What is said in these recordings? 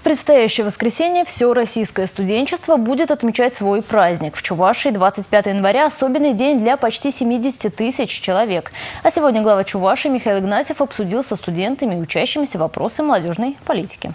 предстоящее воскресенье все российское студенчество будет отмечать свой праздник. В Чувашии 25 января – особенный день для почти 70 тысяч человек. А сегодня глава Чувашии Михаил Игнатьев обсудил со студентами и учащимися вопросы молодежной политики.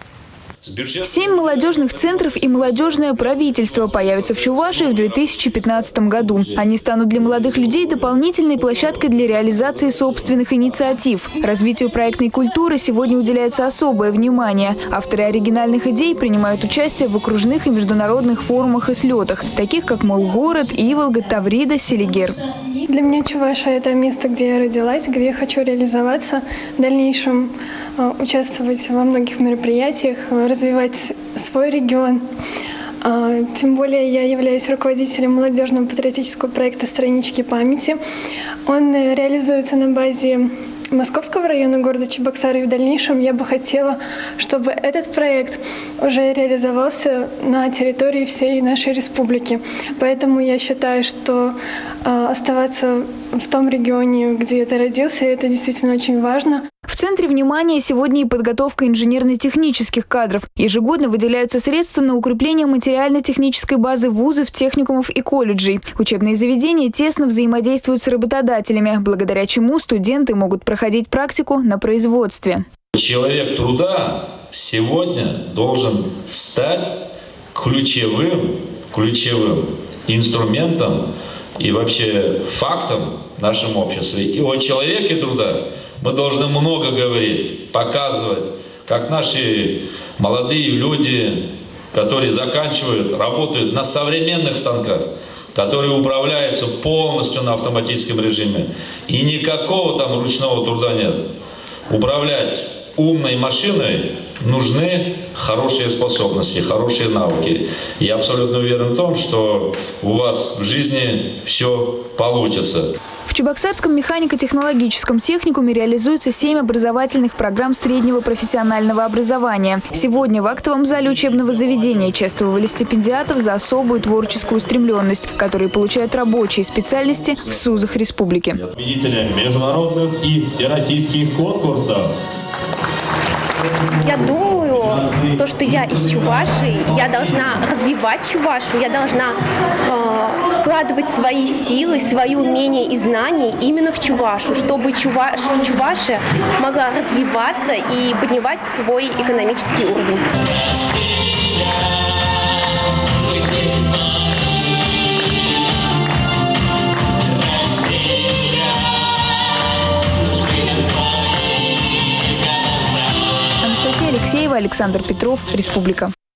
7 молодежных центров и молодежное правительство появятся в Чувашии в 2015 году. Они станут для молодых людей дополнительной площадкой для реализации собственных инициатив. Развитию проектной культуры сегодня уделяется особое внимание. Авторы оригинальных идей принимают участие в окружных и международных форумах и слетах, таких как Молгород, Иволга, Таврида, Селигер. Для меня Чувашия – это место, где я родилась, где я хочу реализоваться, в дальнейшем участвовать во многих мероприятиях, развивать свой регион. Тем более я являюсь руководителем молодежного патриотического проекта «Странички памяти». Он реализуется на базе Московского района города Чебоксары. И в дальнейшем я бы хотела, чтобы этот проект уже реализовался на территории всей нашей республики. Поэтому я считаю, что оставаться в том регионе, где ты родился, это действительно очень важно. В центре внимания сегодня и подготовка инженерно-технических кадров. Ежегодно выделяются средства на укрепление материально-технической базы вузов, техникумов и колледжей. Учебные заведения тесно взаимодействуют с работодателями, благодаря чему студенты могут проходить практику на производстве. Человек труда сегодня должен стать ключевым инструментом и вообще фактом в нашем обществе. И о человеке труда мы должны много говорить, показывать, как наши молодые люди, которые заканчивают, работают на современных станках, которые управляются полностью на автоматическом режиме. И никакого там ручного труда нет. Управлять умной машиной нужны хорошие способности, хорошие навыки. Я абсолютно уверен в том, что у вас в жизни все получится. В Чебоксарском механико-технологическом техникуме реализуется 7 образовательных программ среднего профессионального образования. Сегодня в актовом зале учебного заведения чествовали стипендиатов за особую творческую устремленность, которые получают рабочие специальности в СУЗах республики. Победителя международных и всероссийских конкурсов. Я думаю, что я из Чувашии, я должна развивать Чувашию, я должна вкладывать свои силы, свои умения и знания именно в Чувашу, чтобы Чувашия могла развиваться и поднимать свой экономический уровень. Алексеева, Александр Петров, Республика.